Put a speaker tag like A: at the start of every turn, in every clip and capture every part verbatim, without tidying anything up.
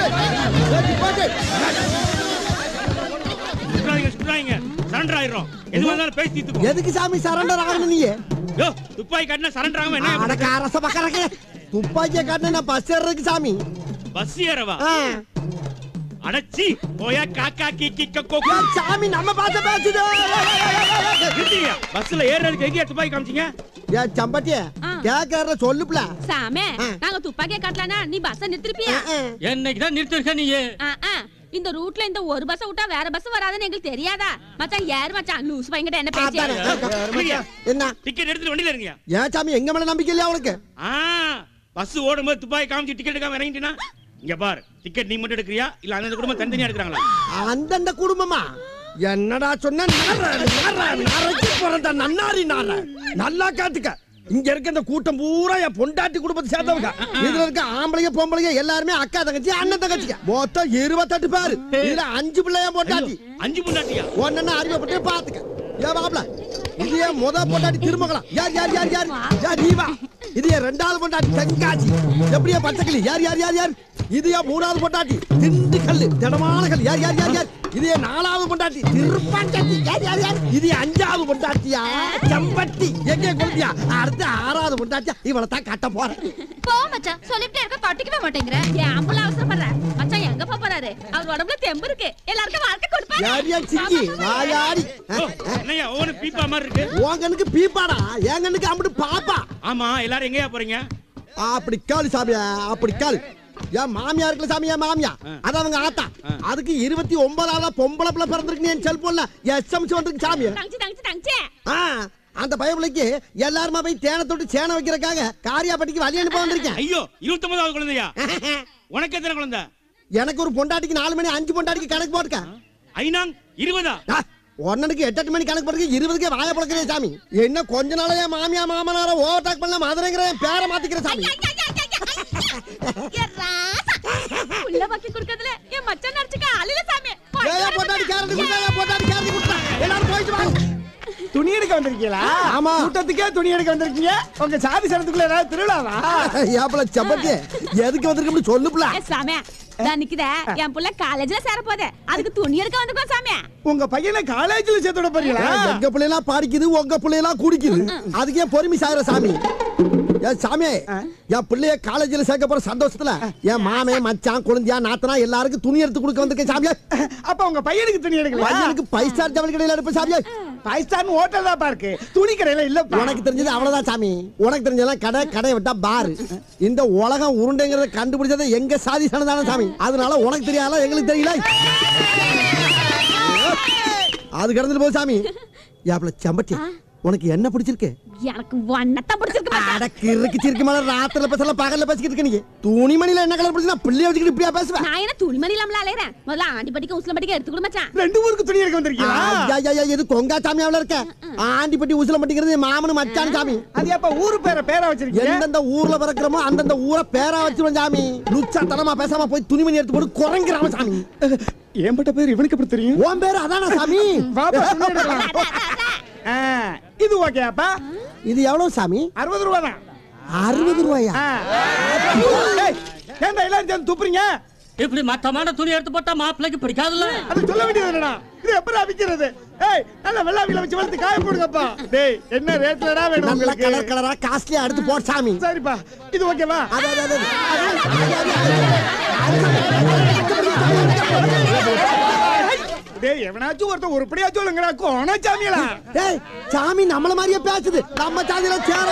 A: Surrender ஆயிரும். எது வந்தாலும் பேசி தீத்துக்கோ.
B: எதுக்கு சாமி சரண்டர் ஆகணும் நீ?
A: யோ துப்பாக்கி காட்டினா சரண்டர் ஆகாம என்ன?
B: அட காரச பக்கறக்க. துப்பாக்கிய காட்டினா நான் பஸ் ஏறதுக்கு சாமி.
A: பஸ் ஏறவா? அடச்சி போயா காக்கா கீக்கி கக்கோ.
B: சாமி நம்ம பாத்த பேசுது.
A: நிறுத்தியா? பஸ்ல ஏறதுக்கு எங்க துப்பாக்கி காமிச்சீங்க?
B: ஏ சம்பட்டியே கேக்கற சொல்லுப்ல.
C: சாமே நாங்க துப்பாக்கிய காட்டலனா நீ பஸ் நிறுத்திருப்பியா?
A: என்னைக்கு தான் நிறுத்திருக்க நீ?
C: இந்த ரூட்ல இந்த ஒரு பஸ் விட்டா வேற பஸ் வராதுன்னு எங்களுக்கு தெரியாதா? மச்சான் யார் மச்சான் லூஸ் பையன்கிட்ட என்ன பேசியா?
B: என்ன
A: டிக்கெட் எடுத்து வண்டில இருங்க.
B: ஏன் சாமி எங்க மேல நம்பிக்கை இல்லையா உனக்கு?
A: ஆ பஸ் ஓடும்போது துப்பாக்கி காமிச்சு டிக்கெட் எடுக்காம இறங்கிட்டீனா இங்க பார், டிக்கெட் நீ மட்டும் எடுக்கறியா இல்ல அந்த குடும்பம் தனித்தனியா எடுக்கறாங்களா?
B: அந்த குடும்பமா? என்னடா சொன்ன? நரச்சி போறடா நன்னாரி நார. நல்லா காட்டுக்க. இங்க இருக்க இந்த கூட்டம் பூரா என் பொண்டாட்டி குடும்பத்தை சேர்ந்தவங்க. இதுல இருக்க ஆம்பளைங்க பொம்பளைங்க எல்லாருமே அக்கா தங்கச்சி அண்ணன் தங்கச்சிங்க. மொத்தம் இருபத்தெட்டு பேரு. இதுல அஞ்சு பிள்ளைய பொண்டாட்டி.
A: அஞ்சு பொண்டாட்டியா?
B: ஒன்னு அறிமுகப்பட்டு பாத்துக்க. ஏ பாப்ல இது ஏன் முத பொண்டாட்டி திருமகளா? யார் யார் யார் யார் யார் நீவா? இது ஏன் ரெண்டாவது பொண்டாட்டி தென்காசி. எப்படியா பச்சைக்கிளி? யார் யார் யார் யார்? இது ஏன் மூணாவது பொண்டாட்டி திண்டுக்கல் திடமான கல். யார் யார் யார் யார்? இது ஏன் நாலாவது பொண்டாட்டி திருப்பாச்சி. யார் யார் யார்? இது அஞ்சாவது பொண்டாட்டியா செம்பட்டி. எங்கே கொள்ளியா? அடுத்து ஆறாவது பொண்டாட்டியா இவளை தான் கட்ட போறேன்.
C: போ மச்சான், சொல்லிட்டே இருக்க கட்டிக்கவே மாட்டேங்கற. ஏன் அம்புல அவசரப்படுற? மச்சான் எங்க போறாரு? அவர் உடம்புல தெம்பு இருக்கு. எல்லாருக்கும் வாழ்க்கை கொடுப்பாரு.
B: யார் யார் சிக்கி வாயாடி?
A: என்னையா ஓன பீப்பா மாதிரி இருக்கு?
B: உங்கனுக்கு பீப்பாடா, எங்கனுக்கு அம்புட்டு பாப்பா.
A: ஆமா எல்லாரும் எங்கயா போறீங்க?
B: அப்படி காலு சாமியா, அப்படி காலு. ஏன் மாமியா இருக்குல்ல சாமியா மாமியா, அது அவங்க ஆத்தா. அதுக்கு இருபத்தி ஒன்பதாவது பொம்பளை பிள்ளை பிறந்திருக்கு. என் செல்போன்ல எஸ்எம்எஸ் வந்திருக்கு சாமியா.
C: தங்கச்சி தங்கச்சி தங்கச்சி.
B: ஆ அந்த பயபிளைக்கு எல்லாருமா போய் தேனை தொட்டு சேனை வைக்கிறதுக்காக காரியாபட்டிக்கு வழி அனுப்ப வந்திருக்கேன்.
A: ஐயோ இருபத்தி ஒன்பதாவது குழந்தையா? உனக்கு எத்தனை குழந்தை?
B: எனக்கு ஒரு பொண்டாட்டிக்கு நாலு மணி அஞ்சு பொண்டாட்டிக்கு கணக்கு போட்டுக்க.
A: ஐநாங் இருபதா?
B: ஒன்னனுக்கு எட்டு எட்டு மணி கணக்கு போட்டுக்க. இருபதுக்கே வாய பழக்கிறேன் சாமி. என்ன கொஞ்ச நாளையா மாமியா மாமனார ஓவர்டேக் பண்ண மதுரைங்கிற பேரை மாத்திக்கிற சாமி.
C: உள்ள பாக்கி குடுக்கறதுல என் மச்சான் நடிச்சுக்க ஆளில சாமி.
B: ஏய் பொண்டாட்டி கேரட் குடுடா, பொண்டாட்டி கேரட் குடுடா. எல்லாரும் போயிட்டு வாங்க.
D: துணி எடுக்க வந்திருக்கீங்களா?
B: ஆமா.
D: கூட்டத்துக்கே துணி எடுக்க வந்திருக்கீங்க. உங்க சாதி சனத்துக்குள்ள ஏதாவது திருவிழாவா?
B: ஏப்பல சம்பட்டி எதுக்கு வந்திருக்கீங்க சொல்லுப்ல.
C: சாமி நான் நிக்குதே என் புள்ள காலேஜ்ல சேர போதே, அதுக்கு துணி எடுக்க வந்திருக்கோம் சாமி.
D: உங்க பையனை காலேஜ்ல சேர்த்து விட போறீங்களா?
B: எங்க பிள்ளைலாம் படிக்குது, உங்க பிள்ளைலாம் குடிக்குது. அதுக்கு ஏன் பொறுமை சாகுற சாமி? ஏன் சாமி என் பிள்ளைய காலேஜ்ல சேர்க்க போற சந்தோஷத்துல என் மாமே மச்சான் குழந்தையா நாத்தனா எல்லாருக்கும் துணி எடுத்து கொடுக்க வந்திருக்கேன் சாமியா.
D: அப்ப உங்க பையனுக்கு துணி எடுக்கல?
B: பையனுக்கு ஃபைவ் ஸ்டார் ஜவுளி கடையில எடுப்பேன் சாமியா.
D: ஃபைவ் ஸ்டார் ஹோட்டல் தான் பாருக்கு, துணி கடையில இல்ல.
B: உனக்கு தெரிஞ்சது அவ்வளவுதான் சாமி. உனக்கு தெரிஞ்சதெல்லாம் கடை, கடையை விட்டா பாரு. இந்த உலகம் உருண்டைங்கிறத கண்டுபிடிச்சது எங்க சாதி சனதான சாமி. அதனால உனக்கு தெரியாத எங்களுக்கு தெரியல. அது கடந்துட்டு போகுது சாமி. ஏப்பல சம்பட்டி உனக்கு என்ன பிடிச்சிருக்கு?
C: எனக்கு வண்ணத்தை பிடிச்சிருக்கு.
B: அடக்கு இருக்கு சிரிக்கு மேல ராத்திரில பேசல பகல்ல பேசிக்கிட்டு இருக்க. நீங்க துணிமணில என்ன கலர் பிடிச்சா பிள்ளைய வச்சுக்கிட்டு இப்படியா பேசுவ?
C: நான் என்ன துணிமணி இல்லாமல அலையறேன். முதல்ல ஆண்டி படிக்க உஸ்ல படிக்க எடுத்து கொடு மச்சான்.
D: ரெண்டு ஊருக்கு துணி எடுக்க வந்திருக்கீங்களா?
B: ஐயா ஐயா இது கொங்கா சாமியாவுல இருக்க. ஆண்டி பட்டி உஸ்ல படிக்கிறது மாமனு மச்சான் சாமி.
D: அது அப்ப ஊரு பேரை பேரா வச்சிருக்கீங்க?
B: எந்தெந்த ஊர்ல பிறக்கிறோமோ அந்தந்த ஊரை பேரா வச்சிருவோம் சாமி. லுச்சா தனமா பேசாம போய் துணிமணி எடுத்து போட்டு குறங்குறாம சாமி.
D: ஏம்பட்ட பேர் இவனுக்கு எப்படி தெரியும்?
B: உன் பேரு அதானா சாமி?
D: பாப்பா துணி எடுக்கலாம். இது ஓகேப்பா.
B: இது எவ்வளவு சாமி?
D: அறுபது ரூபா தான்.
B: அறுபது ரூபாயா?
D: ஏன்டா எல்லாரும் சேர்ந்து துப்புறீங்க?
A: இப்படி மட்டமான துணி எடுத்து போட்டா மாப்பிளைக்கு பிடிக்காதுல்ல?
D: அது சொல்ல வேண்டியது என்னடா? இது எப்படி விக்கிறது? ஏய் நல்ல வெள்ளாவில வச்சு வளர்த்து காய போடுங்கப்பா. டேய் என்ன ரேட்லடா வேணும்
B: நல்ல
D: உங்களுக்கு?
B: கலர் கலரா காஸ்ட்லியா எடுத்து போடு சாமி.
D: சரிப்பா இது ஓகேவா?
B: அது அது அது
D: டேய் எவனாச்சும் ஒருத்தன் உருப்படியா சொல்லுங்கடா. கோண சாமியலா?
B: டேய் சாமி நம்மள மாதிரியே பேசுது. நம்ம சாதியில சேர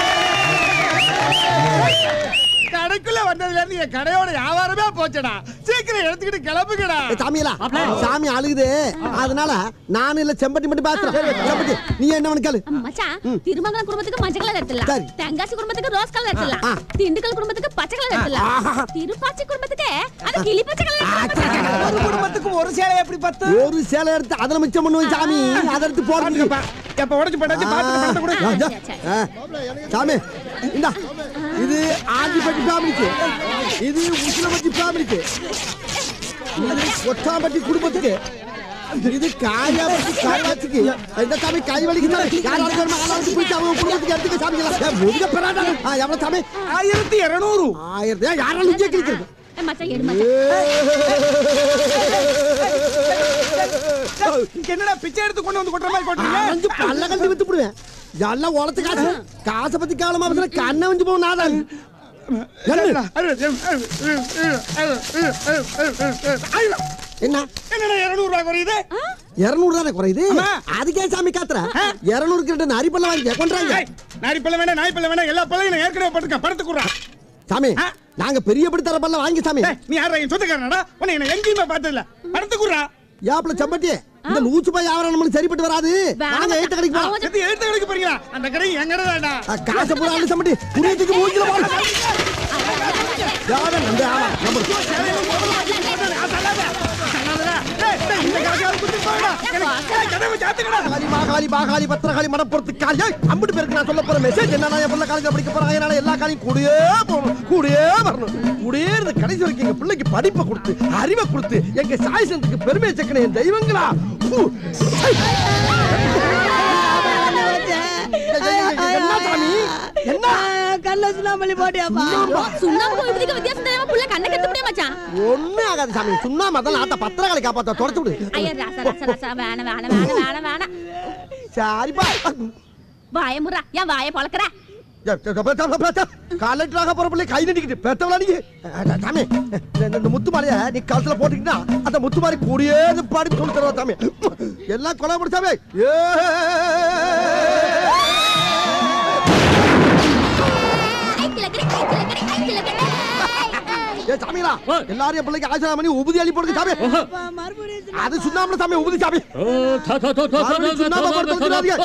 D: கடைக்குள்ள வந்ததுல இருந்து என் கடையோட வியாபாரமே போச்சடா. சீக்கிரம் எடுத்துக்கிட்டு கிளம்புங்கடா.
B: சாமியலா சாமி அழுகுது. அதனால நான் இல்ல செம்பட்டி மட்டும் பேசுறேன். செம்பட்டி நீ என்ன கேளு
C: மச்சான். திருமங்கலம் குடும்பத்துக்கு மஞ்சள் கலர் எடுத்துடலாம். தெங்காசி குடும்பத்துக்கு ரோஸ் கலர் எடுத்துடலாம். திண்டுக்கல் குடும்பத்துக்கு பச்சை கலர் எடுத்துடலாம். திருப்பாச்சி குடும்பத்துக்கு அது கிளி பச்சை கலர் எடுத்துடலாம்.
D: ஒரு குடும்பத்துக்கு ஒரு சேலை எப்படி பத்து?
B: ஒரு சேலை எடுத்து அதல மிச்சம் பண்ணுவேன் சாமி. அத எடுத்து போடுங்கப்பா.
D: எப்ப உடைச்சு போட்டாச்சு பாத்து பணத்தை கொடு.
B: சாமி இந்தா இது ஆண்டிப்பட்டி ஃபேமிலிக்கு, இது உசிலப்பட்டி ஃபேமிலிக்கு, இது கொட்டாம்பட்டி குடும்பத்துக்கு, இது காயாபட்டி காயாச்சிக்கு. இந்த சாமி கை வலிக்குது. யாராவது ஒரு ஆளாவுக்கு போய் அவங்க குடும்பத்துக்கு எடுத்துக்க சாமி. முதுக பெறாடா. எவ்வளவு சாமி?
D: ஆயிரத்தி இருநூறு.
B: ஆயிரத்தி யாராலும் இங்கே கிழிக்கிறது.
C: மச்சான் எடு மச்சான்.
D: என்னடா பிச்சை எடுத்து கொண்டு வந்து கொட்டுற மாதிரி கொட்டுறீங்க?
B: அஞ்சு பல்ல கண்டு வித்து போடுவேன். எல்லாம் உழைச்சு காசு காசை பத்தி காலமா பேசுற கண்ணை வந்து போகும் நாதான். என்ன
D: என்னடா இருநூறு ரூபாய் குறையுது?
B: இருநூறு தானே குறையுது. அதுக்கே சாமி காத்துற இருநூறு கிட்ட நரிப்பல்ல வாங்கி கொண்டாங்க.
D: நாரிப்பல்ல வேணா நாய்ப்பல்ல வேணா எல்லா பல்லையும் நான் ஏற்கனவே படுத்துக்க படுத்து குடுறா.
B: சாமி நாங்க பெரிய படி தர பல்ல வாங்கி சாமி.
D: நீ யாரா என் சொந்தக்காரனடா? உன்னை என்ன எங்கேயுமே பார்த்தது இல்ல. படுத்து குடுறா.
B: யாப்ல சம்பட்டி இந்த நூச்சு பாய் ஆவரம் நம்மளுக்கு சரிப்பட்டு வராது. நாங்க எழுத்து கடைக்கு போறோம்.
D: எது எழுத்து கடைக்கு போறீங்களா? அந்த கடை எங்கடா?
B: காசை பூரா அள்ளி சம்பட்டி புரியத்துக்கு மூஞ்சில போற. யாரா நம்ப ஆமா நம்ம காலி பாகாலி பத்திரகாளி மடப்புறத்து காலி அம்பிட்டு பேருக்கு நான் சொல்ல போற மெசேஜ் என்னன்னா என் பிள்ளை காலேஜ்ல படிக்க போறாங்க. அதனால எல்லா காலையும் கூடயே போகணும், கூடயே வரணும், கூடயே இருந்து கடைசி வரைக்கும் எங்க பிள்ளைக்கு படிப்பை கொடுத்து அறிவை கொடுத்து எங்க சாய் சந்துக்கு பெருமையை சேர்க்கணும் என் தெய்வங்களா. என்ன சாமி என்ன
E: கல்ல சுண்ணாம்பு போட்டியாப்பா?
C: சுண்ணாம்பு இதுக்கு வித்தியாசம் தெரியாம புள்ள கண்ணை கட்ட முடியாது மச்சான்.
B: ஒண்ணு ஆகாது சாமி. சுண்ணாம்பு அதான் ஆட்ட பத்திரகாளி காப்பாத்த தொடச்சு விடு.
C: ஐயா ராசா ராசா ராசா வேணா வேணா வேணா வேணா வேணா.
B: சரிப்பா
C: வாய முறா ஏன் வாய பொளக்கற?
B: காலெட்டாக போற பிள்ளை கை நடிக்கிட்டு பெத்தவளா நீ சாமி. இந்த முத்து மாலைய நீ கழுத்துல போட்டுக்கிட்டா அந்த முத்து மாதிரி கூடியே பாடி சொல்லி தருவா சாமி. எல்லாம் கொலை முடிச்சாமே. ஏ சாமிங்களா எல்லாரும் என் பிள்ளைக்கு ஆசீர்வாதம் பண்ணி உபதி அள்ளி போடுங்க சாமி. அது சுண்ணாம்பு சாமி உபதி சாமி. சுண்ணாம்பு போட்டு தொலைச்சிடாதீங்க.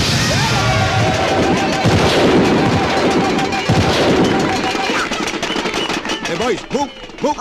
F: Hey boys, move, move.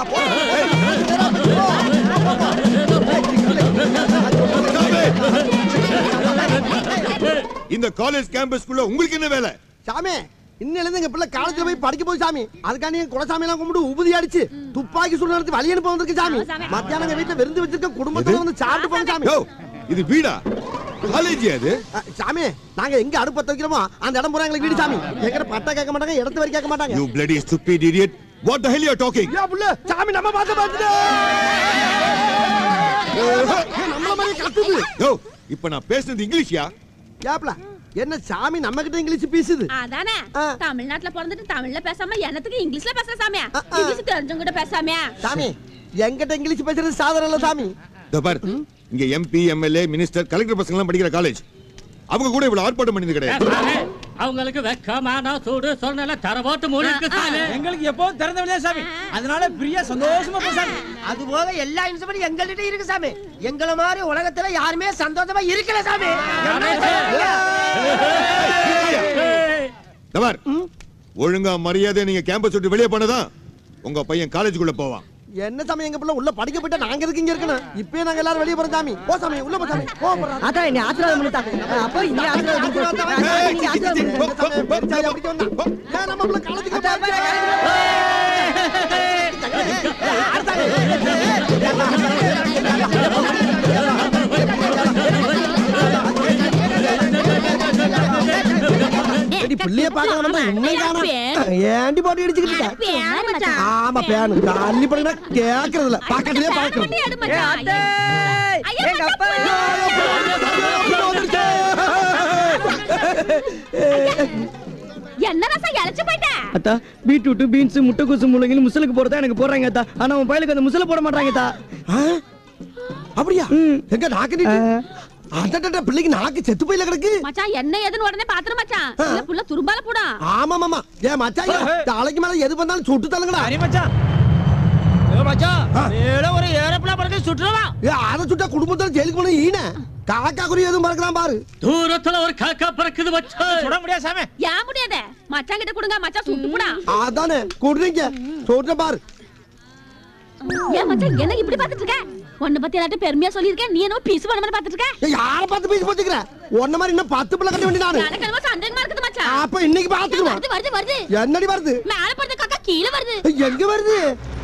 F: இந்த காலேஜ் கேம்பஸ்க்குள்ள உங்களுக்கு என்ன வேலை?
B: சாமி இன்னில இருந்து எங்க பிள்ளை காலேஜ்ல போய் படிக்க போய் சாமி. அதுக்காண்டி என் குலசாமி எல்லாம் கும்பிட்டு உபதி அடிச்சு துப்பாக்கி சுடு நடத்தி வழி அனுப்ப வந்திருக்கு சாமி. மத்தியானம் எங்க வீட்டுல விருந்து வச்சிருக்க குடும்பத்தோட வந்து சாப்பிட்டு போங்க சாமி.
F: யோ இது வீடா காலேஜ் அது?
B: சாமி நாங்க எங்க அடுப்பு பத்த வைக்கிறோமோ அந்த இடம் பூரா எங்களுக்கு வீடு சாமி. எங்கட பட்டா கேட்க மாட்டாங்க, இடத்து வரை கேட்க மாட்டாங்க.
F: You bloody stupid idiot. What the hell you are talking?
B: யா புள்ள சாமி நம்ம பாத்து பாத்துடா. நம்ம மாதிரி கத்துது.
F: யோ இப்போ நான் பேசுறது இங்கிலீஷ்யா?
B: யாப்ல என்ன சாமி நம்ம கிட்ட இங்கிலீஷ் பேசுது?
C: அதானே தமிழ்நாட்டுல பிறந்துட்டு தமிழ்ல பேசாம என்னத்துக்கு இங்கிலீஷ்ல பேசுற சாமியா? இங்கிலீஷ் தெரிஞ்சவங்க கிட்ட பேசாமியா?
B: சாமி என்கிட்ட இங்கிலீஷ் பேசுறது சாதாரண இல்ல சாமி.
F: தபார் இங்க எம்பி எம்எல்ஏ மினிஸ்டர் கலெக்டர் பசங்க எல்லாம் படிக்கிற காலேஜ். அவங்க கூட இவ்வளவு ஆர்ப்பாட்டம் பண்ணியது கிடையாது.
G: அவங்களுக்கு வெக்கமான சூடு சொன்னல தரவாட்டு மூடி இருக்கு சாமி.
D: எங்களுக்கு எப்பவும் திறந்த வழியா சாமி. அதனால பிரியா சந்தோஷமா போ சாமி.
E: அது போக எல்லா இன்ஸ்ட்ருமெண்ட் எங்கள்கிட்ட இருக்கு சாமி. எங்கள மாதிரி உலகத்துல யாருமே சந்தோஷமா இருக்கல சாமி.
F: தபார் ஒழுங்கா மரியாதை நீங்க கேம்பஸ் விட்டு வெளியே போனதான் உங்க பையன் காலேஜுக்குள்ள போவான்.
B: என்ன சாமி எங்க பிள்ளை உள்ள படிக்க போயிட்டா நாங்க எதுக்கு இங்க இருக்கணும்? இப்பவே நாங்க எல்லாரும் வெளிய போறோம் சாமி. போ சாமி உள்ள போ சாமி. போ போறா.
E: அத நீ ஆசீர்வாதம் பண்ணிட்டாங்க. அப்ப நீ ஆசீர்வாதம் பண்ணு.
B: ஏன் நம்ம பிள்ளை காலேஜுக்கு ஏடி புள்ளிய பார்க்கறவங்க இன்னும் காணோம். ஏண்டி போட்டு இடிச்சிட்டு? ஆமா பேன் தள்ளி போடுனா கேக்குறது இல்ல. பக்கத்துலயே பாக்குறோம்.
E: எங்க அப்பா
C: என்ன ரசா இளைச்சு போயிட்ட?
E: அத்தா பீட்ரூட் பீன்ஸ் முட்டைக்கோசு முள்ளங்கி முசலுக்கு போறதா எனக்கு போறாங்க அத்தா. ஆனா உன் பையலுக்கு அந்த முசல போட மாட்டாங்க அத்தா.
B: அப்படியா? எங்க நாக்கு நீ அடடட பிள்ளைக்கு நாக்கு செத்து போயில கிடக்கு.
C: மச்சான் என்ன ஏதுன்னு உடனே பாத்துற மச்சான். இந்த புள்ள துரும்பால போடா.
B: ஆமா மாமா. ஏ மச்சான் தலைக்கு மேல எது வந்தாலும் சுட்டு தள்ளுங்கடா.
D: சரி மச்சான். ஏ மச்சான் ஏல ஒரு ஏரோப்ளேன் பறக்க சுட்டுறவா.
B: ஏ அத சுட்டா குடும்பத்தோட ஜெயிலுக்கு போன ஈன. காக்கா குறி எதுவும் பறக்கலாம் பாரு.
G: தூரத்துல ஒரு காக்கா பறக்குது மச்சான்.
D: சுட முடியாது சாமி.
C: யா முடியாதே. மச்சான் கிட்ட கொடுங்க மச்சான் சுட்டு போடா.
B: அதானே குடுறீங்க. சொல்ற பாரு.
C: ஏன் மச்சான் என்ன இப்படி பாத்துட்டு இருக்க? ஒண்ணு பத்தி எல்லாரும் பெருமையா சொல்லிருக்கேன். நீ என்ன பீஸ் பண்ண மாதிரி பாத்துட்டு இருக்க?
B: ஏய் யார பார்த்து பேசி போச்சுக்கற? ஒண்ணு மாதிரி இன்னும் பத்து பிள்ளை கட்ட வேண்டிய நானு.
C: எனக்கு என்னமோ சந்தேகமா இருக்குது மச்சான்.
B: அப்ப இன்னைக்கு பாத்துக்குறோம்.
C: வருது வருது வருது.
B: என்னடி வருது?
C: மேல படுற காக்கா கீழ வருது.
B: எங்க வருது?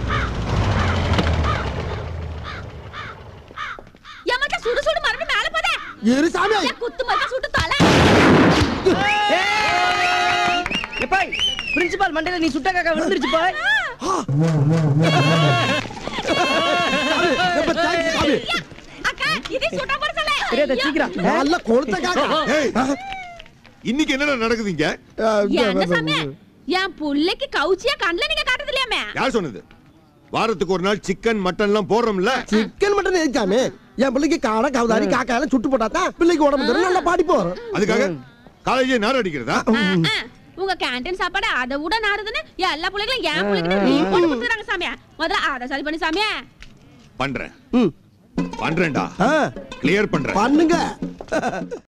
C: ஏ மச்சான் சுடு சுடு மறுபடியும் மேல போதே.
B: இரு சாமி.
C: ஏ குத்து மச்சா சுட்டு தலை.
E: ஏய் பிரின்சிபால் மண்டையில நீ சுட்ட காக்கா விழுந்துருச்சு போய்.
B: ரொம்ப தேங்க்ஸ் சாமி.
C: அக்கா இது சுட போற சொல்ல
D: தெரியாத சீக்கிரம்
B: நல்ல கொழுத்த காக்கா.
F: ஏய், இன்னைக்கு என்னடா நடக்குதுங்க?
C: என்ன சாமி என் புள்ளைக்கு கவுச்சியா கண்ணுல நீங்க காட்டுறது இல்லையாமே?
F: யார் சொன்னது? வாரத்துக்கு ஒரு நாள் சிக்கன் மட்டன் எல்லாம் போடுறோம்ல.
B: Chicken mutton எதுக்காமே? என் பிள்ளைக்கு காடை கவுதாரி காக்கா எல்லாம் சுட்டு போட்டாதான் பிள்ளைக்கு உடம்பு தரும், நல்லா பாடி போறோம்.
F: அதுக்காக காலேஜே நார் அடிக்கிறதா?
C: ஆ, ஆ. உங்க கேண்டீன் சாப்பாடு அதை விட நாறுதுன்னு எல்லா பிள்ளைகளும் என் பிள்ளைகிட்ட ரிப்போர்ட் கொடுத்துறாங்க சாமியா. முதல்ல அதை சரி பண்ணி சாமியா.
F: பண்றேன்
B: ம்.
F: பண்றேன்டா.
B: ஆ,
F: கிளியர் பண்றேன்.
B: பண்ணுங்க.